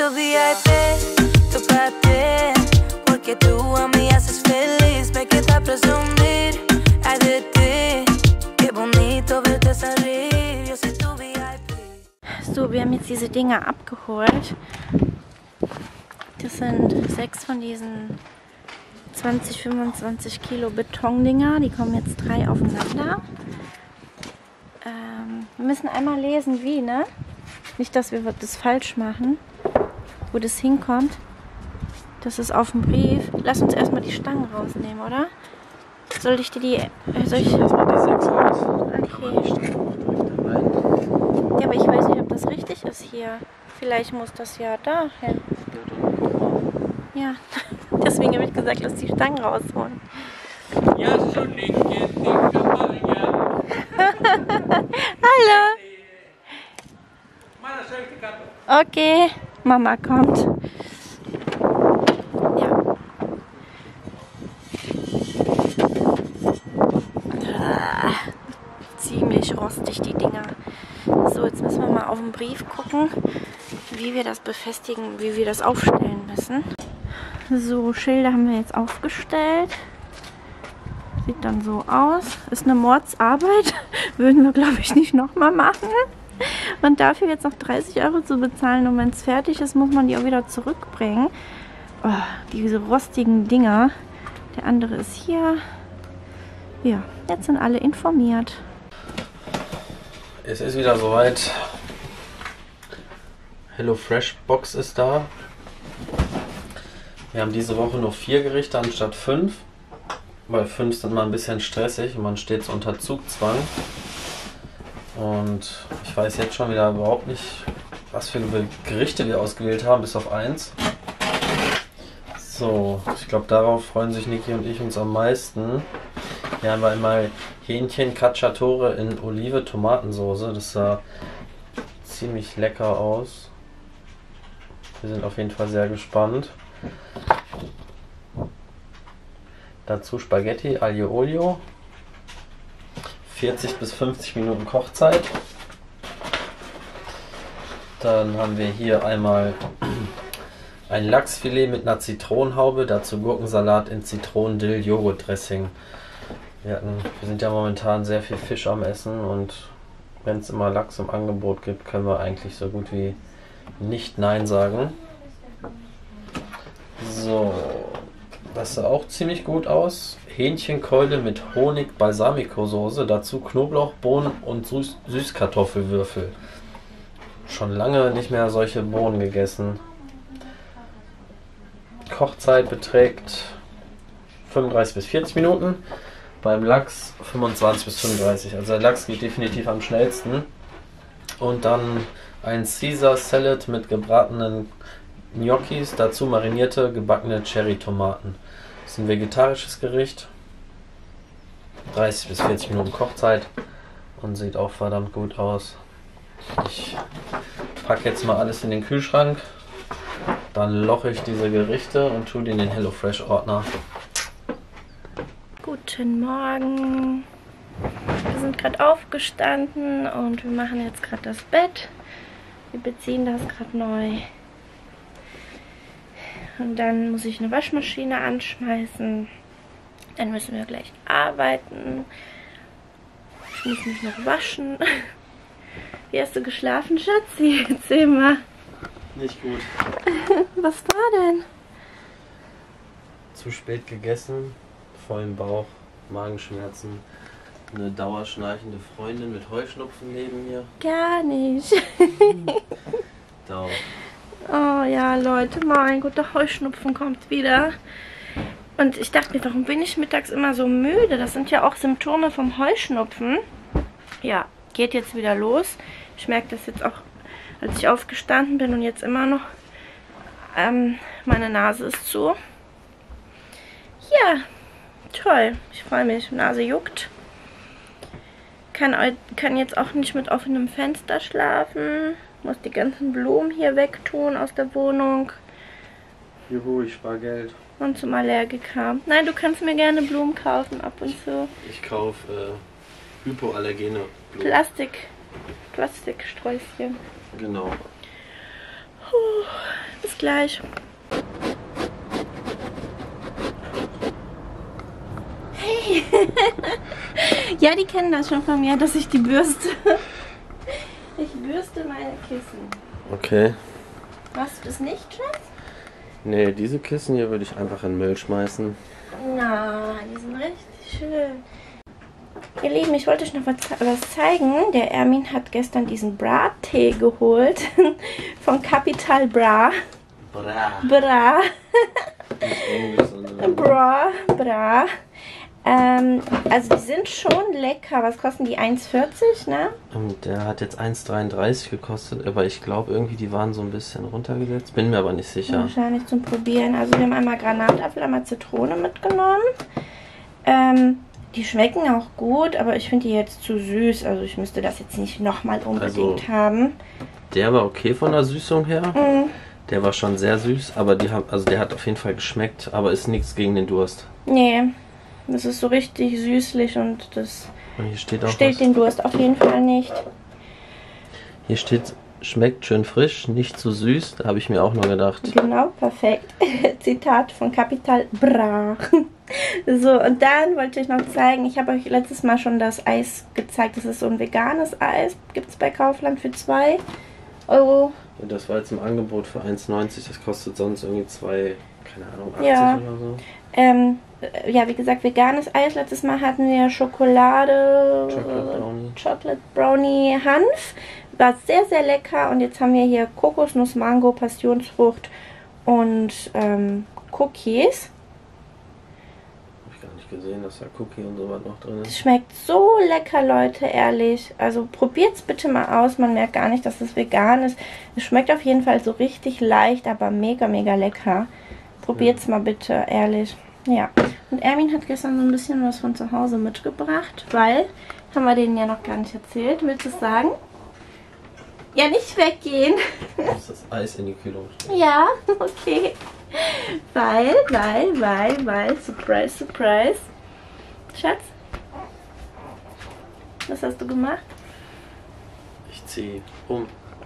momento VIP, tócate, porque tú a mí haces feliz. Me queda presumir, ay de ti, qué bonito verte salir. Yo soy tu VIP. So, wir haben jetzt diese Dinger abgeholt. Das sind 6 von diesen 20, 25 Kilo Betondinger. Die kommen jetzt 3 aufeinander. Wir müssen einmal lesen, wie, ne? Nicht, dass wir das falsch machen, wo das hinkommt. Das ist auf dem Brief. Lass uns erstmal die Stangen rausnehmen, oder? Soll ich dir die... soll ich erstmal die 6 raus. Okay. Ja, aber ich weiß nicht, ob das richtig ist hier. Vielleicht muss das ja da hin. Ja, deswegen habe ich gesagt, lass die Stangen rausholen. Ja, schon nicht. Hallo. Okay, Mama kommt. Ja. Ziemlich rostig die Dinger. So, jetzt müssen wir mal auf den Brief gucken, wie wir das befestigen, wie wir das aufstellen müssen. So, Schilder haben wir jetzt aufgestellt. Sieht dann so aus. Ist eine Mordsarbeit. Würden wir, glaube ich, nicht nochmal machen. Und dafür jetzt noch 30 € zu bezahlen. Und wenn es fertig ist, muss man die auch wieder zurückbringen. Oh, diese rostigen Dinger. Der andere ist hier. Ja, jetzt sind alle informiert. Es ist wieder soweit. HelloFresh Box ist da. Wir haben diese Woche nur 4 Gerichte anstatt 5. Weil 5 sind mal ein bisschen stressig und man steht so unter Zugzwang. Und ich weiß jetzt schon wieder überhaupt nicht, was für Gerichte wir ausgewählt haben, bis auf 1. So, ich glaube, darauf freuen sich Niki und ich uns am meisten. Hier haben wir einmal Hähnchen Cacciatore in Olive-Tomatensoße. Das sah ziemlich lecker aus. Wir sind auf jeden Fall sehr gespannt. Dazu Spaghetti Aglio Olio. 40 bis 50 Minuten Kochzeit. Dann haben wir hier einmal ein Lachsfilet mit einer Zitronenhaube. Dazu Gurkensalat in Zitronen-Dill-Joghurt-Dressing. Wir sind ja momentan sehr viel Fisch am Essen und wenn es immer Lachs im Angebot gibt, können wir eigentlich so gut wie nicht Nein sagen. So, das sah auch ziemlich gut aus. Hähnchenkeule mit Honig-Balsamico-Soße, dazu Knoblauch, Bohnen und Süßkartoffelwürfel. Schon lange nicht mehr solche Bohnen gegessen. Kochzeit beträgt 35 bis 40 Minuten. Beim Lachs 25 bis 35. Also der Lachs geht definitiv am schnellsten. Und dann ein Caesar Salad mit gebratenen Gnocchis, dazu marinierte gebackene Cherry-Tomaten. Das ist ein vegetarisches Gericht. 30 bis 40 Minuten Kochzeit und sieht auch verdammt gut aus. Ich packe jetzt mal alles in den Kühlschrank. Dann loche ich diese Gerichte und tue die in den HelloFresh Ordner. Guten Morgen. Wir sind gerade aufgestanden und wir machen jetzt gerade das Bett. Wir beziehen das gerade neu. Und dann muss ich eine Waschmaschine anschmeißen. Dann müssen wir gleich arbeiten. Ich muss mich noch waschen. Wie hast du geschlafen, Schatzi? Erzähl mal. Nicht gut. Was war denn? Zu spät gegessen, vollen Bauch, Magenschmerzen, eine dauerschnarchende Freundin mit Heuschnupfen neben mir. Gar nicht. Dauer. Oh ja, Leute, mein Gott, der Heuschnupfen kommt wieder. Und ich dachte mir, warum bin ich mittags immer so müde? Das sind ja auch Symptome vom Heuschnupfen. Ja, geht jetzt wieder los. Ich merke das jetzt auch, als ich aufgestanden bin und jetzt immer noch. Meine Nase ist zu. Ja, toll. Ich freue mich. Nase juckt. Kann jetzt auch nicht mit offenem Fenster schlafen. Muss die ganzen Blumen hier wegtun aus der Wohnung. Juhu, ich spare Geld. Und zum Allergiker. Nein, du kannst mir gerne Blumen kaufen ab und zu. Ich kaufe hypoallergene Blumen. Plastiksträußchen. Genau. gleich. Hey! Ja, die kennen das schon von mir, dass ich die bürste. Ich bürste meine Kissen. Okay. Machst du das nicht, Schatz? Nee, diese Kissen hier würde ich einfach in den Müll schmeißen. Na, die sind richtig schön. Ihr Lieben, ich wollte euch noch was zeigen. Der Ermin hat gestern diesen Bra-Tee geholt. Von Capital Bra. Bra. Bra. Nicht Englisch, sondern Bra. Also die sind schon lecker. Was kosten die? 1,40, ne? Und der hat jetzt 1,33 gekostet, aber ich glaube irgendwie, die waren so ein bisschen runtergesetzt. Bin mir aber nicht sicher. Wahrscheinlich zum Probieren. Also wir haben einmal Granatapfel, einmal Zitrone mitgenommen. Die schmecken auch gut, aber ich finde die jetzt zu süß. Also ich müsste das jetzt nicht nochmal unbedingt haben. Der war okay von der Süßung her. Mhm. Der war schon sehr süß, aber der hat auf jeden Fall geschmeckt, aber ist nichts gegen den Durst. Nee, das ist so richtig süßlich und das Und hier steht auch stillt den Durst auf jeden Fall nicht. Hier steht, schmeckt schön frisch, nicht zu süß. Da habe ich mir auch nur gedacht. Genau, perfekt. Zitat von Capital Bra. So, und dann wollte ich noch zeigen, ich habe euch letztes Mal schon das Eis gezeigt. Das ist so ein veganes Eis. Gibt es bei Kaufland für 2 Euro. Ja, das war jetzt im Angebot für 1,90. Das kostet sonst irgendwie 2, keine Ahnung, 80 Ja. oder so. Ja, wie gesagt, veganes Eis. Letztes Mal hatten wir Schokolade, Chocolate Brownie, Hanf. War sehr, sehr lecker. Und jetzt haben wir hier Kokosnuss, Mango, Passionsfrucht und Cookies. Habe ich gar nicht gesehen, dass da Cookie und sowas noch drin Es ist. schmeckt so lecker, Leute, ehrlich. Also probiert es bitte mal aus. Man merkt gar nicht, dass es vegan ist. Es schmeckt auf jeden Fall so richtig leicht, aber mega, mega lecker. Probiert es mal bitte, ehrlich. Ja. Und Ermin hat gestern so ein bisschen was von zu Hause mitgebracht, weil, haben wir denen ja noch gar nicht erzählt. Willst du es sagen? Ja, nicht weggehen. Du musst das Eis in die Kühlung stellen. Ja, okay. Weil, Surprise, Surprise. Schatz? Was hast du gemacht? Ich ziehe um.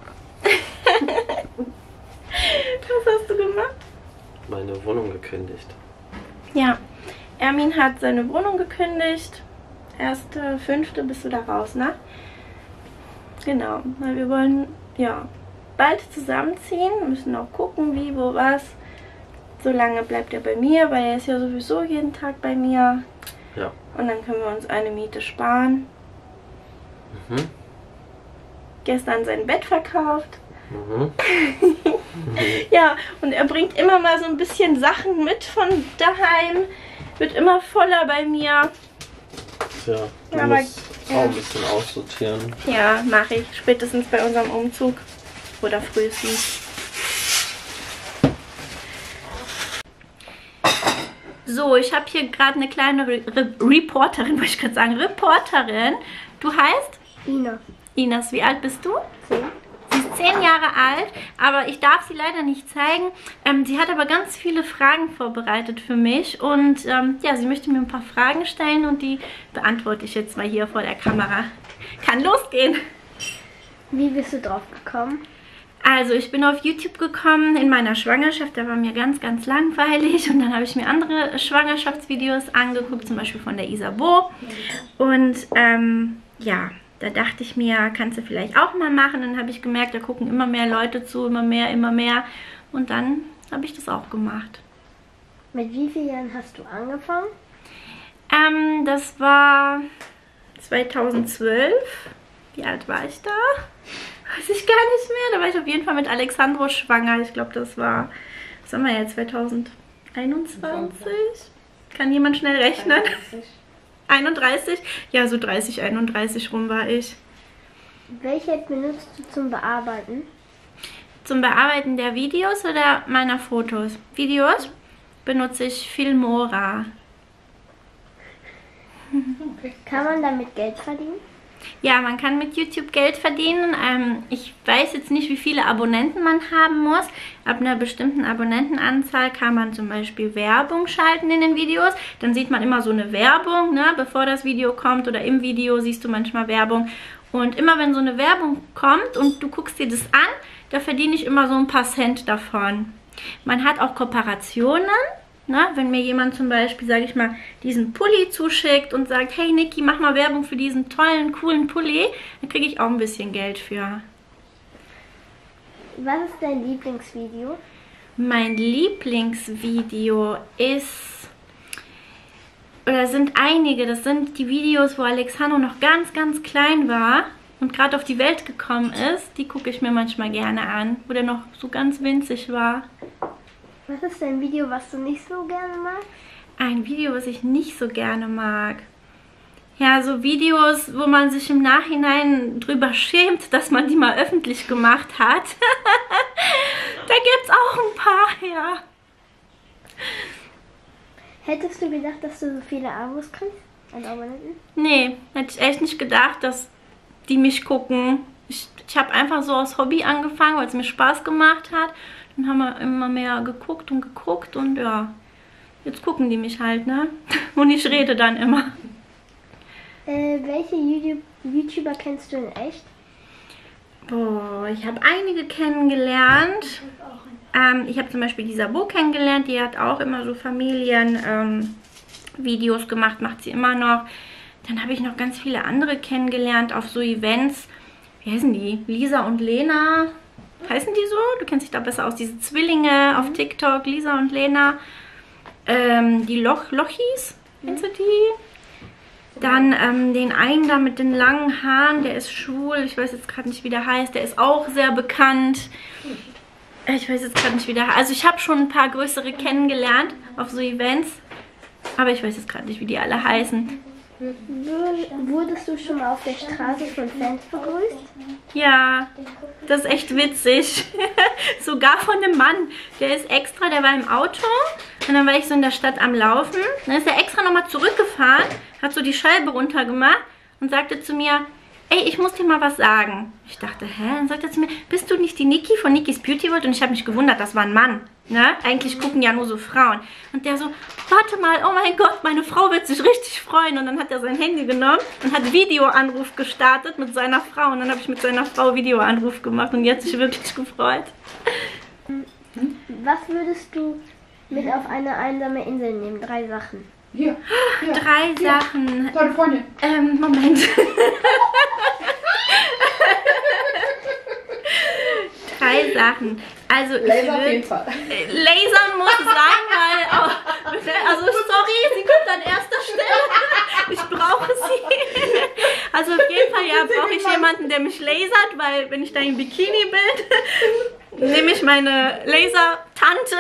Was hast du gemacht? Meine Wohnung gekündigt. Ja, Ermin hat seine Wohnung gekündigt. 1.5. bist du da raus, ne? Genau, weil wir wollen, ja, bald zusammenziehen. Wir müssen auch gucken, wie, wo, was. So lange bleibt er bei mir, weil er ist ja sowieso jeden Tag bei mir. Ja. Und dann können wir uns eine Miete sparen. Mhm. Gestern sein Bett verkauft. Mhm. Ja, und er bringt immer mal so ein bisschen Sachen mit von daheim. Wird immer voller bei mir. Tja, du Aber, musst auch ein bisschen aussortieren. Ja, mache ich. Spätestens bei unserem Umzug. Oder frühestens. So, ich habe hier gerade eine kleine Reporterin, wollte ich gerade sagen. Reporterin. Du heißt? Ina. Ines, wie alt bist du? 10. Sie ist 10 Jahre alt, aber ich darf sie leider nicht zeigen. Sie hat aber ganz viele Fragen vorbereitet für mich und ja, sie möchte mir ein paar Fragen stellen und die beantworte ich jetzt mal hier vor der Kamera. Kann losgehen. Wie bist du drauf gekommen? Also ich bin auf YouTube gekommen in meiner Schwangerschaft, da war mir ganz, ganz langweilig und dann habe ich mir andere Schwangerschaftsvideos angeguckt, zum Beispiel von der Isabeau und ja, da dachte ich mir, kannst du vielleicht auch mal machen. Dann habe ich gemerkt, da gucken immer mehr Leute zu, immer mehr. Und dann habe ich das auch gemacht. Mit wie vielen Jahren hast du angefangen? Das war 2012. Wie alt war ich da? Weiß ich gar nicht mehr. Da war ich auf jeden Fall mit Alexandro schwanger. Ich glaube, das war, was haben wir jetzt, 2021? Kann jemand schnell rechnen? 31? Ja, so 30, 31 rum war ich. Welche App benutzt du zum Bearbeiten? Zum Bearbeiten der Videos oder meiner Fotos? Videos benutze ich Filmora. Kann man damit Geld verdienen? Ja, man kann mit YouTube Geld verdienen. Ich weiß jetzt nicht, wie viele Abonnenten man haben muss. Ab einer bestimmten Abonnentenanzahl kann man zum Beispiel Werbung schalten in den Videos. Dann sieht man immer so eine Werbung, ne, bevor das Video kommt, oder im Video siehst du manchmal Werbung. Und immer wenn so eine Werbung kommt und du guckst dir das an, da verdiene ich immer so ein paar Cent davon. Man hat auch Kooperationen. Na, wenn mir jemand zum Beispiel, sage ich mal, diesen Pulli zuschickt und sagt, hey Niki, mach mal Werbung für diesen tollen, coolen Pulli, dann kriege ich auch ein bisschen Geld für. Was ist dein Lieblingsvideo? Mein Lieblingsvideo ist, oder sind einige, das sind die Videos, wo Alexandro noch ganz, ganz klein war und gerade auf die Welt gekommen ist. Die gucke ich mir manchmal gerne an, wo der noch so ganz winzig war. Was ist dein Video, was du nicht so gerne magst? Ein Video, was ich nicht so gerne mag. Ja, so Videos, wo man sich im Nachhinein drüber schämt, dass man die mal öffentlich gemacht hat. Da gibt's auch ein paar, ja. Hättest du gedacht, dass du so viele Abos kriegst? An Abonnenten? Nee, hätte ich echt nicht gedacht, dass die mich gucken. Ich habe einfach so aus Hobby angefangen, weil es mir Spaß gemacht hat. Dann haben wir immer mehr geguckt und ja, jetzt gucken die mich halt, ne? Und ich rede dann immer. Welche YouTuber kennst du in echt? Boah, ich habe einige kennengelernt. Ich habe zum Beispiel die Sabo kennengelernt, die hat auch immer so Familienvideos gemacht, macht sie immer noch. Dann habe ich noch ganz viele andere kennengelernt auf so Events. Wie heißen die? Lisa und Lena. Heißen die so? Du kennst dich da besser aus. Diese Zwillinge auf TikTok, Lisa und Lena. Die Lochis, kennst du die? Dann den einen da mit den langen Haaren, der ist schwul. Ich weiß jetzt gerade nicht, wie der heißt. Der ist auch sehr bekannt. Ich weiß jetzt gerade nicht, wie der heißt. Also ich habe schon ein paar größere kennengelernt auf so Events. Aber ich weiß jetzt gerade nicht, wie die alle heißen. Wurdest du schon mal auf der Straße von Fans begrüßt? Ja, das ist echt witzig. Sogar von einem Mann. Der ist extra, der war im Auto und dann war ich so in der Stadt am Laufen. Dann ist er extra nochmal zurückgefahren, hat so die Scheibe runtergemacht und sagte zu mir, ey, ich muss dir mal was sagen. Ich dachte, hä? Dann sagt er zu mir, bist du nicht die Niki von Nikis Beauty World? Und ich habe mich gewundert, das war ein Mann. Ne? Eigentlich gucken ja nur so Frauen. Und der so, warte mal, oh mein Gott, meine Frau wird sich richtig freuen. Und dann hat er sein Handy genommen und hat Videoanruf gestartet mit seiner Frau. Und dann habe ich mit seiner Frau Videoanruf gemacht und die hat sich wirklich gefreut. Was würdest du mit auf eine einsame Insel nehmen? 3 Sachen. Hier. 3 Sachen. Deine Freundin. Moment. 3 Sachen. Also Laser auf jeden Fall. Lasern muss sein, weil also sorry, sie kommt an erster Stelle. Ich brauche sie. Also auf jeden Fall ja, brauche ich jemanden, der mich lasert, weil wenn ich da im Bikini bin, nehme ich meine Lasertante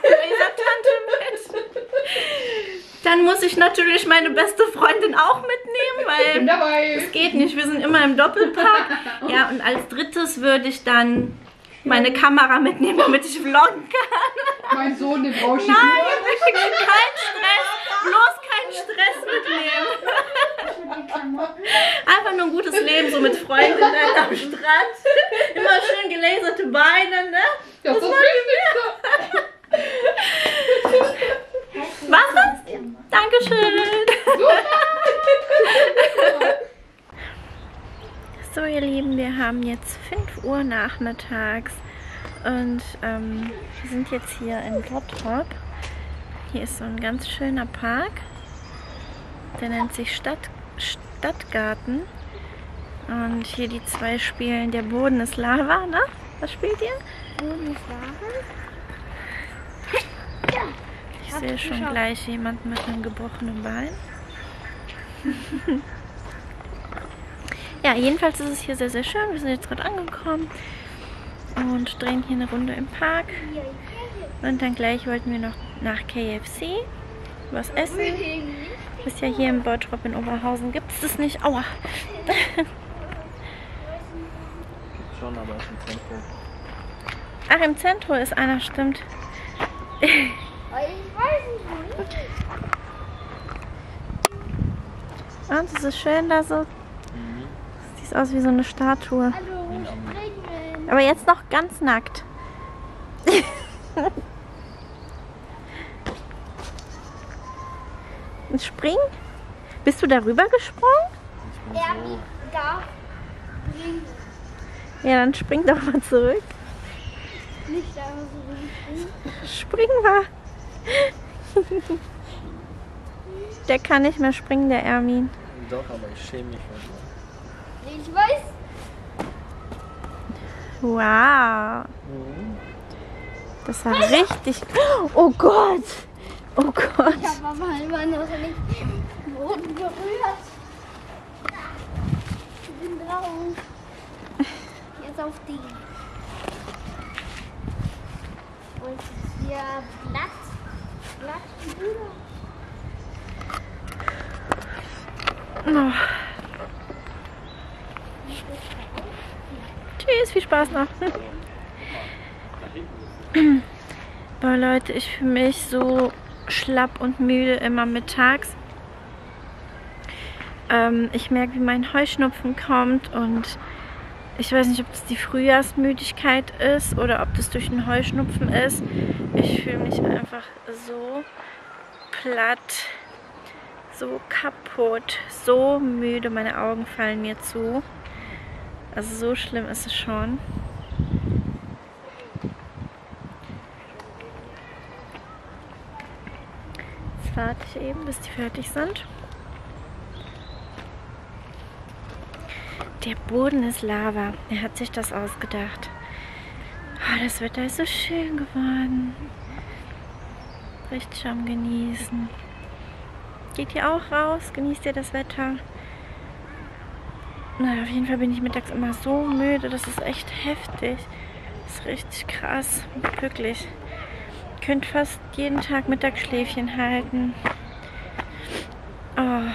mit. Dann muss ich natürlich meine beste Freundin auch mitnehmen, weil es geht nicht, wir sind immer im Doppelpack. Ja, und als drittes würde ich dann meine Kamera mitnehmen, damit ich vloggen kann. Mein Sohn, den brauche ich nicht. Nein, ich will keinen Stress, bloß keinen Stress mitnehmen. Einfach nur ein gutes Leben, so mit Freundinnen am Strand. Immer schön gelaserte Beine, ne? Das ist das Wichtigste. Was? Dankeschön. So ihr Lieben, wir haben jetzt 5 Uhr nachmittags und wir sind jetzt hier in Bottrop. Hier ist so ein ganz schöner Park, der nennt sich Stadtgarten und hier die 2 spielen, der Boden ist Lava, ne? Was spielt ihr? Boden ist Lava. Ich sehe schon gleich jemanden mit einem gebrochenen Bein. Ja, jedenfalls ist es hier sehr, sehr schön. Wir sind jetzt gerade angekommen und drehen hier eine Runde im Park. Und dann gleich wollten wir noch nach KFC was essen. Ist ja hier in Bottrop in Oberhausen. Gibt es das nicht? Aua! Schon, aber ist im Zentrum. Ach, im Zentrum ist einer, stimmt. Ich weiß nicht. Und es ist schön da so. Sieht aus wie so eine Statue. Hallo, springen. Aber jetzt noch ganz nackt. Und springen? Bist du darüber gesprungen? Ja, da. Ja, dann spring doch mal zurück. Nicht einfach so Spring mal. Der kann nicht mehr springen, der Ermin. Doch, aber ich schäme mich für Ich weiß. Wow. Das war richtig... Oh Gott. Oh Gott. Ich habe aber immer noch nicht den Boden berührt. Ich bin drauf. Jetzt auf die. Und hier Blatt Oh. Tschüss, viel Spaß noch. Boah Leute, ich fühle mich so schlapp und müde immer mittags. Ich merke, wie mein Heuschnupfen kommt und ich weiß nicht, ob das die Frühjahrsmüdigkeit ist oder ob das durch den Heuschnupfen ist. Ich fühle mich einfach so platt, so kaputt, so müde, meine Augen fallen mir zu. Also so schlimm ist es schon. Jetzt warte ich eben, bis die fertig sind. Der Boden ist Lava. Er hat sich das ausgedacht. Oh, das Wetter ist so schön geworden. Richtig am Genießen. Geht ihr auch raus? Genießt ihr das Wetter? Na, auf jeden Fall bin ich mittags immer so müde. Das ist echt heftig. Das ist richtig krass. Wirklich. Ihr könnt fast jeden Tag Mittagsschläfchen halten. Oh.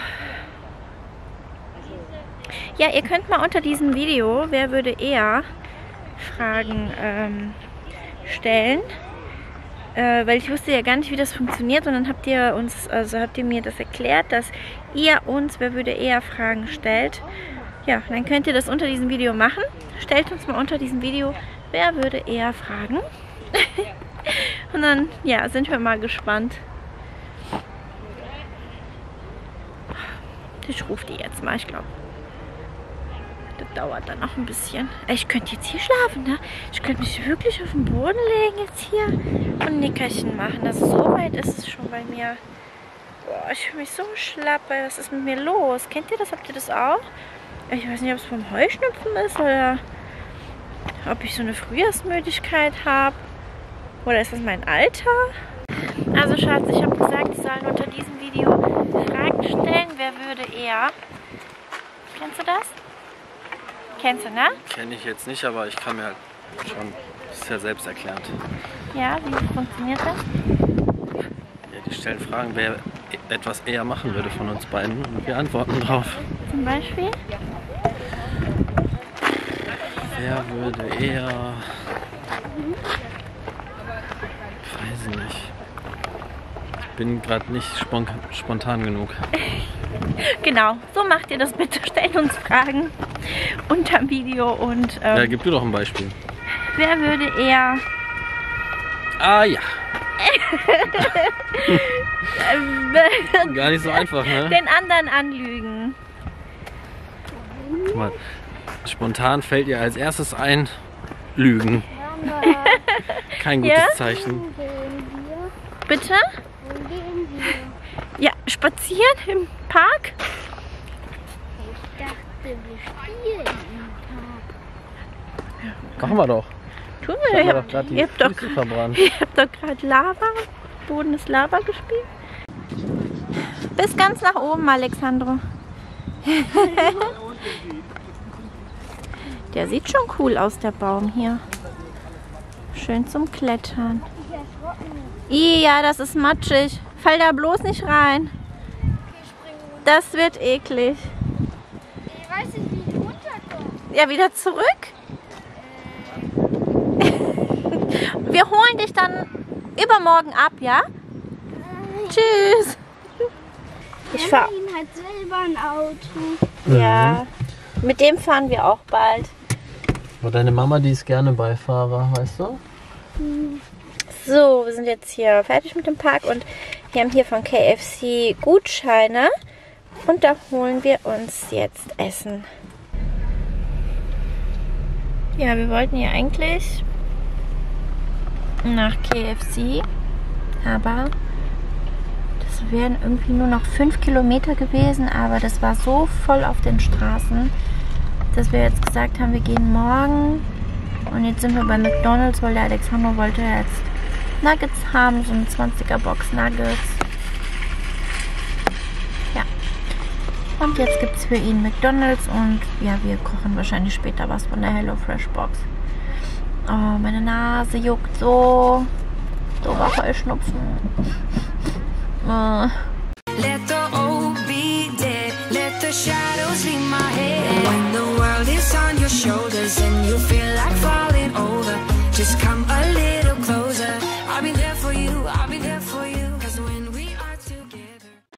Ja, ihr könnt mal unter diesem Video, wer würde eher, Fragen stellen. Weil ich wusste ja gar nicht, wie das funktioniert. Und dann habt ihr mir das erklärt, dass ihr uns, wer würde eher, Fragen stellt. Ja, dann könnt ihr das unter diesem Video machen. Stellt uns mal unter diesem Video, wer würde eher fragen. Und dann, ja, sind wir mal gespannt. Ich rufe die jetzt mal, ich glaube. Das dauert dann noch ein bisschen. Ich könnte jetzt hier schlafen, ne? Ich könnte mich wirklich auf den Boden legen jetzt hier und ein Nickerchen machen. Also so weit ist es schon bei mir. Boah, ich fühle mich so schlapp. Was ist mit mir los? Kennt ihr das? Habt ihr das auch? Ich weiß nicht, ob es vom Heuschnupfen ist oder ob ich so eine Frühjahrsmüdigkeit habe. Oder ist das mein Alter? Also Schatz, ich habe gesagt, Sie sollen unter diesem Video Fragen stellen. Wer würde eher? Kennst du das? Kennst du, ne? Kenne ich jetzt nicht, aber ich kann mir halt schon, das ist ja selbst erklärt. Ja, wie funktioniert das? Ja, die stellen Fragen, wer etwas eher machen würde von uns beiden und wir antworten drauf. Zum Beispiel? Wer würde eher... Weiß ich nicht. Ich bin gerade nicht spontan genug. Genau, so macht ihr das bitte. Stellt uns Fragen unter dem Video und... Ja, gib du doch ein Beispiel. Wer würde eher... Ah ja. Gar nicht so einfach, ne? den anderen anlügen? Guck mal, spontan fällt ihr als erstes ein, Lügen. Kein gutes Ja? Zeichen. Bitte? Wo gehen wir? Ja, spazieren im Park? Ich dachte, wir spielen im Park. Machen wir doch. Tun Ich wir. hab mir doch gerade die Ihr habt doch Füße verbrannt. gerade Lava, Boden ist Lava gespielt. Bis ganz nach oben, Alexandro. Der sieht schon cool aus, der Baum hier. Schön zum Klettern. Ja, das ist matschig. Fall da bloß nicht rein. Das wird eklig. Ich weiß nicht, wie ich runterkomme. Ja, wieder zurück. Wir holen dich dann übermorgen ab, ja? Tschüss. Ich fahr. Erwin hat selber ein Auto. Ja, mit dem fahren wir auch bald. Aber deine Mama, die ist gerne Beifahrer, weißt du? So, wir sind jetzt hier fertig mit dem Park und wir haben hier von KFC Gutscheine und da holen wir uns jetzt Essen. Ja, wir wollten hier eigentlich nach KFC, aber das wären irgendwie nur noch 5 Kilometer gewesen, aber das war so voll auf den Straßen, dass wir jetzt gesagt haben, wir gehen morgen. Und jetzt sind wir bei McDonald's, weil der Alexander wollte jetzt Nuggets haben, so eine 20er Box Nuggets. Ja. Und jetzt gibt es für ihn McDonald's und ja, wir kochen wahrscheinlich später was von der HelloFresh Box. Oh, meine Nase juckt so. So war Heuschnupfen. Let the old be dead, let the shadows leave my head. When the world is on your shoulders and you feel like falling over, just come alive.